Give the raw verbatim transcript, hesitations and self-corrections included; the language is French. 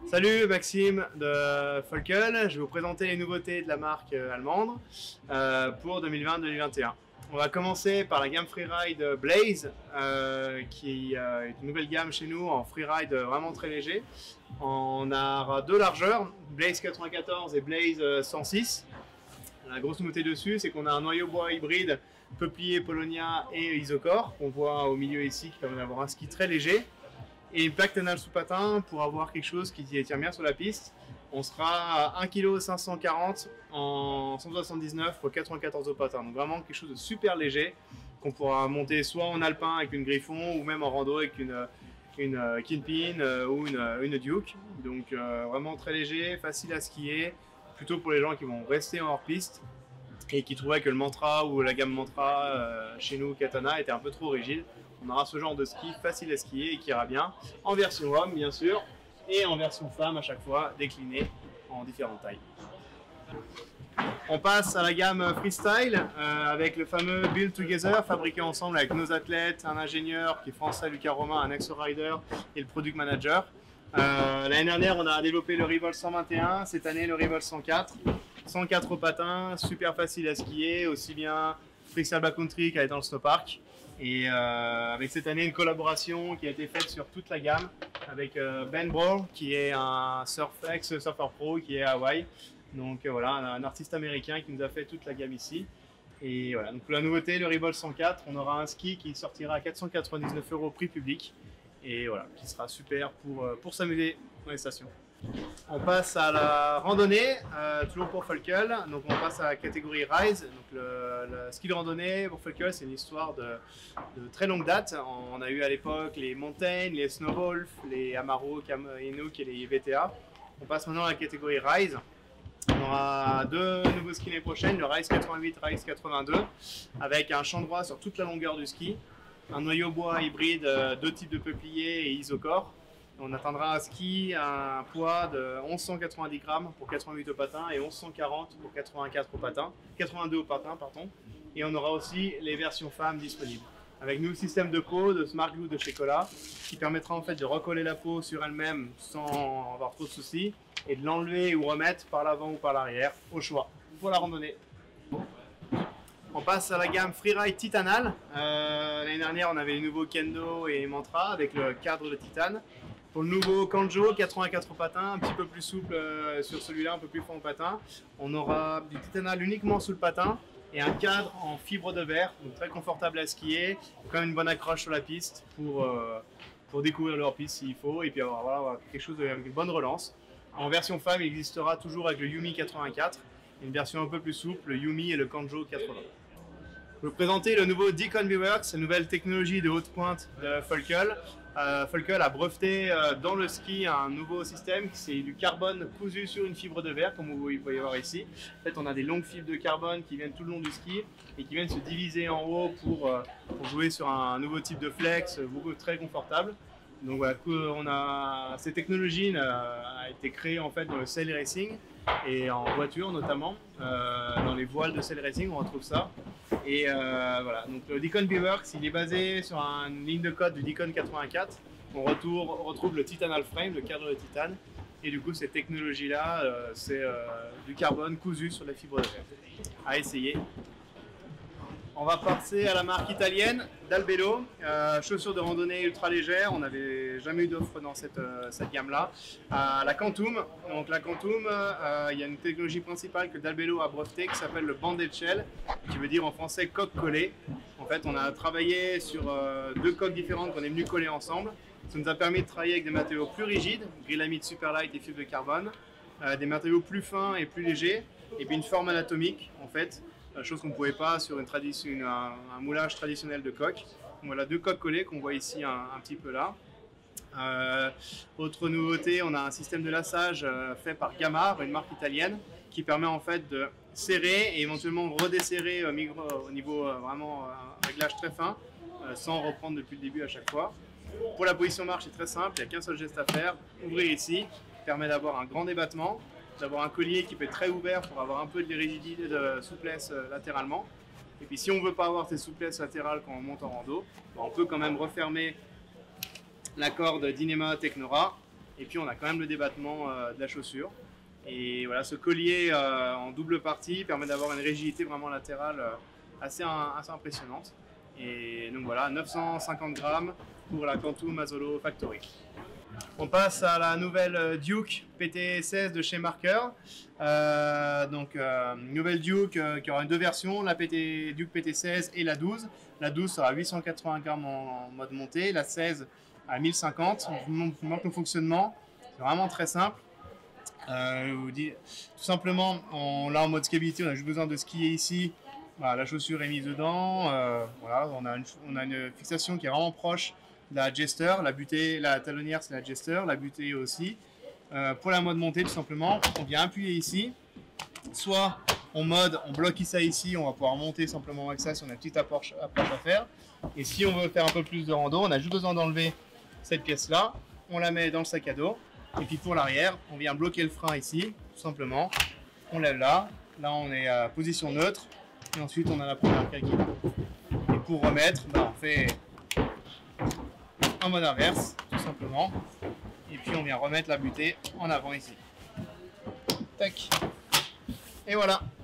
Salut, Maxime de Volkel. Je vais vous présenter les nouveautés de la marque allemande euh, pour deux mille vingt deux mille vingt et un. On va commencer par la gamme Freeride Blaze, euh, qui euh, est une nouvelle gamme chez nous en freeride vraiment très léger. On aura deux largeurs, Blaze quatre-vingt-quatorze et Blaze cent six. La grosse nouveauté dessus, c'est qu'on a un noyau bois hybride peuplier, polonia et isocore, qu'on voit au milieu ici, qui permet d'avoir un ski très léger. Et une plaque tonale sous patin pour avoir quelque chose qui tient bien sur la piste. On sera à un virgule cinq cent quarante kilos en cent soixante-dix-neuf pour quatre-vingt-quatorze au patin. Donc vraiment quelque chose de super léger qu'on pourra monter soit en alpin avec une Griffon ou même en rando avec une, une Kingpin ou une, une Duke. Donc euh, vraiment très léger, facile à skier, plutôt pour les gens qui vont rester en hors-piste et qui trouvaient que le Mantra ou la gamme Mantra euh, chez nous, Katana, était un peu trop rigide. On aura ce genre de ski facile à skier et qui ira bien en version homme bien sûr et en version femme à chaque fois décliné en différentes tailles. On passe à la gamme freestyle euh, avec le fameux Build Together fabriqué ensemble avec nos athlètes, un ingénieur qui est français, Lucas Romain, un ex-rider et le product manager. Euh, L'année dernière on a développé le Revolve cent vingt et un, cette année le Revolve cent quatre. cent quatre au patin, super facile à skier, aussi bien freestyle backcountry qu'aller dans le snowpark. Et euh, avec cette année une collaboration qui a été faite sur toute la gamme avec euh, Ben Brawl qui est un surf, ex-surfeur pro qui est à Hawaï. Donc euh, voilà, un, un artiste américain qui nous a fait toute la gamme ici. Et voilà, donc pour la nouveauté, le Revolve cent quatre, on aura un ski qui sortira à quatre cent quatre-vingt-dix-neuf euros prix public. Et voilà, qui sera super pour, pour s'amuser dans les stations. On passe à la randonnée, euh, toujours pour Volkel. Donc on passe à la catégorie Rise. Donc le, le ski de randonnée pour Volkel, c'est une histoire de, de très longue date. On a eu à l'époque les Mountain, les Snowwolf, les Amaro, Inuk et les V T A. On passe maintenant à la catégorie Rise. On aura deux nouveaux skis l'année prochaine, le Rise quatre-vingt-huit, Rise quatre-vingt-deux, avec un champ droit sur toute la longueur du ski, un noyau bois hybride, deux types de peuplier et isocore. On atteindra un ski à un poids de onze cent quatre-vingt-dix grammes pour quatre-vingt-huit au patin et onze cent quarante pour quatre-vingt-quatre au patin, quatre-vingt-deux au patin, pardon. Et on aura aussi les versions femmes disponibles. Avec nous, le système de peau de Smart Glue de chez Cola, qui permettra en fait de recoller la peau sur elle-même sans avoir trop de soucis et de l'enlever ou remettre par l'avant ou par l'arrière, au choix, pour la randonnée. On passe à la gamme Freeride Titanal. Euh, L'année dernière, on avait les nouveaux Kendo et Mantra avec le cadre de titane. Pour le nouveau Kanjo, quatre-vingt-quatre au patin, un petit peu plus souple euh, sur celui-là, un peu plus fort au patin. On aura du Titanal uniquement sous le patin et un cadre en fibre de verre, donc très confortable à skier, quand même une bonne accroche sur la piste pour, euh, pour découvrir leur piste s'il faut, et puis avoir, voilà, avoir quelque chose avec une bonne relance. En version femme, il existera toujours avec le Yumi quatre-vingt-quatre, une version un peu plus souple, le Yumi et le Kanjo quatre-vingts. Je vais vous présenter le nouveau D-Combi-Works, la nouvelle technologie de haute pointe de Volkel. Euh, Volkel a breveté euh, dans le ski un nouveau système, c'est du carbone cousu sur une fibre de verre, comme vous pouvez voir ici. En fait, on a des longues fibres de carbone qui viennent tout le long du ski et qui viennent se diviser en haut pour, euh, pour jouer sur un nouveau type de flex, beaucoup très confortable. Donc voilà, on a, cette technologie a été créée en fait dans le sail racing et en voiture notamment, euh, dans les voiles de sail racing on retrouve ça. Et euh, voilà, donc le D-Combi-Works il est basé sur une ligne de code du D-Con quatre-vingt-quatre. On retrouve, on retrouve le Titanal Frame, le cadre de titane. Et du coup cette technologie là, euh, c'est euh, du carbone cousu sur la fibre de verre. À essayer. On va passer à la marque italienne d'Albello, euh, chaussures de randonnée ultra légères. On n'avait jamais eu d'offre dans cette, euh, cette gamme-là. Euh, la Quantum, donc la Quantum, euh, il y a une technologie principale que d'Albello a brevetée qui s'appelle le banded shell, qui veut dire en français coque collée. En fait, on a travaillé sur euh, deux coques différentes qu'on est venu coller ensemble. Ça nous a permis de travailler avec des matériaux plus rigides, Grilamide Superlight et fibres de carbone, euh, des matériaux plus fins et plus légers, et puis une forme anatomique en fait. Chose qu'on ne pouvait pas sur une tradition, une, un, un moulage traditionnel de coque. Donc voilà, deux coques collées qu'on voit ici un, un petit peu là. Euh, autre nouveauté, on a un système de lassage euh, fait par Gamar, une marque italienne, qui permet en fait de serrer et éventuellement redesserrer euh, micro, au niveau euh, vraiment euh, un réglage très fin, euh, sans reprendre depuis le début à chaque fois. Pour la position marche, c'est très simple, il n'y a qu'un seul geste à faire, ouvrir ici, permet d'avoir un grand débattement, d'avoir un collier qui peut être très ouvert pour avoir un peu de rigidité, de souplesse euh, latéralement. Et puis si on ne veut pas avoir ces souplesses latérales quand on monte en rando, on peut quand même refermer la corde d'Inema Technora Et puis on a quand même le débattement euh, de la chaussure. Et voilà, ce collier euh, en double partie permet d'avoir une rigidité vraiment latérale euh, assez, assez impressionnante. Et donc voilà, neuf cent cinquante grammes pour la Cantu Mazzolo Factory. On passe à la nouvelle Duke P T seize de chez Marker. Euh, donc euh, nouvelle Duke euh, qui aura deux versions, la P T, Duke P T seize et la douze. La douze sera à huit cent quatre-vingts grammes en, en mode montée, la seize à mille cinquante. Je vous montre le fonctionnement, c'est vraiment très simple. Euh, je vous dis, tout simplement, on, là en mode skiability, on a juste besoin de skier ici. Voilà, la chaussure est mise dedans. Euh, voilà, on a, une, on a une fixation qui est vraiment proche de la Jester. La butée, la talonnière, c'est la Jester. La butée aussi. Euh, pour la mode montée, tout simplement, on vient appuyer ici. Soit en mode, on bloque ça ici, on va pouvoir monter simplement avec ça si on a une petite approche, approche à faire. Et si on veut faire un peu plus de rando, on a juste besoin d'enlever cette pièce-là. On la met dans le sac à dos. Et puis pour l'arrière, on vient bloquer le frein ici, tout simplement. On lève là. Là, on est à position neutre. Et ensuite, on a la première cale qui va. Et pour remettre, bah, on fait un mode inverse, tout simplement. Et puis, on vient remettre la butée en avant ici. Tac. Et voilà.